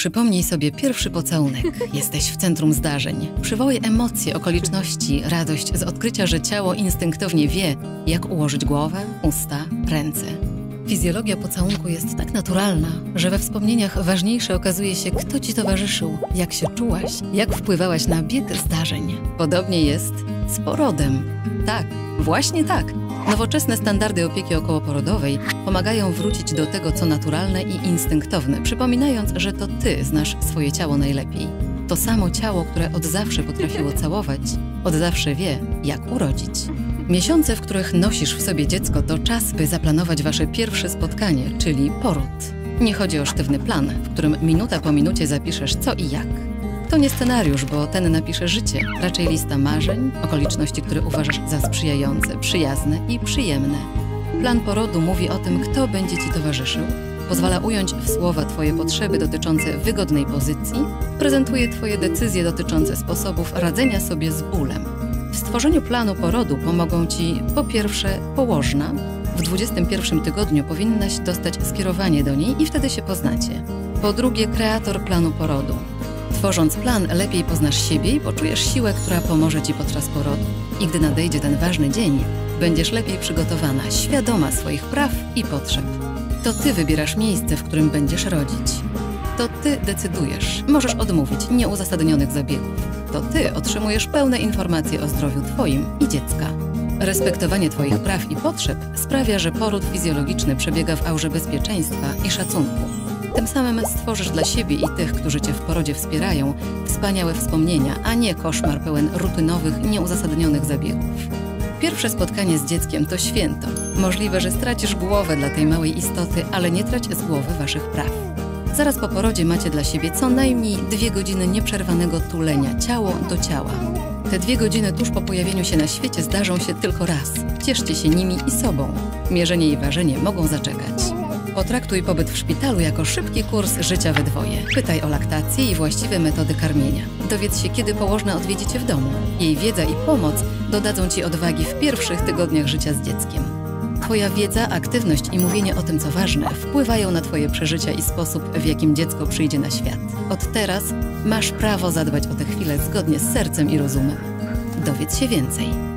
Przypomnij sobie pierwszy pocałunek. Jesteś w centrum zdarzeń. Przywołaj emocje, okoliczności, radość z odkrycia, że ciało instynktownie wie, jak ułożyć głowę, usta, ręce. Fizjologia pocałunku jest tak naturalna, że we wspomnieniach ważniejsze okazuje się, kto ci towarzyszył, jak się czułaś, jak wpływałaś na bieg zdarzeń. Podobnie jest z porodem. Tak, właśnie tak. Nowoczesne standardy opieki okołoporodowej pomagają wrócić do tego, co naturalne i instynktowne, przypominając, że to ty znasz swoje ciało najlepiej. To samo ciało, które od zawsze potrafiło całować, od zawsze wie, jak urodzić. Miesiące, w których nosisz w sobie dziecko, to czas, by zaplanować wasze pierwsze spotkanie, czyli poród. Nie chodzi o sztywny plan, w którym minuta po minucie zapiszesz co i jak. To nie scenariusz, bo ten napisze życie, raczej lista marzeń, okoliczności, które uważasz za sprzyjające, przyjazne i przyjemne. Plan porodu mówi o tym, kto będzie ci towarzyszył, pozwala ująć w słowa twoje potrzeby dotyczące wygodnej pozycji, prezentuje twoje decyzje dotyczące sposobów radzenia sobie z bólem. W stworzeniu planu porodu pomogą ci po pierwsze położna. W 21 tygodniu powinnaś dostać skierowanie do niej i wtedy się poznacie. Po drugie kreator planu porodu. Tworząc plan, lepiej poznasz siebie i poczujesz siłę, która pomoże ci podczas porodu. I gdy nadejdzie ten ważny dzień, będziesz lepiej przygotowana, świadoma swoich praw i potrzeb. To ty wybierasz miejsce, w którym będziesz rodzić. To ty decydujesz, możesz odmówić nieuzasadnionych zabiegów. To ty otrzymujesz pełne informacje o zdrowiu twoim i dziecka. Respektowanie twoich praw i potrzeb sprawia, że poród fizjologiczny przebiega w aurze bezpieczeństwa i szacunku. Tym samym stworzysz dla siebie i tych, którzy cię w porodzie wspierają, wspaniałe wspomnienia, a nie koszmar pełen rutynowych, nieuzasadnionych zabiegów. Pierwsze spotkanie z dzieckiem to święto. Możliwe, że stracisz głowę dla tej małej istoty, ale nie trać z głowy waszych praw. Zaraz po porodzie macie dla siebie co najmniej 2 godziny nieprzerwanego tulenia ciało do ciała. Te 2 godziny tuż po pojawieniu się na świecie zdarzą się tylko raz. Cieszcie się nimi i sobą. Mierzenie i ważenie mogą zaczekać. Potraktuj pobyt w szpitalu jako szybki kurs życia we dwoje. Pytaj o laktację i właściwe metody karmienia. Dowiedz się, kiedy położna odwiedzi cię w domu. Jej wiedza i pomoc dodadzą ci odwagi w pierwszych tygodniach życia z dzieckiem. Twoja wiedza, aktywność i mówienie o tym, co ważne, wpływają na twoje przeżycia i sposób, w jakim dziecko przyjdzie na świat. Od teraz masz prawo zadbać o te chwile zgodnie z sercem i rozumem. Dowiedz się więcej.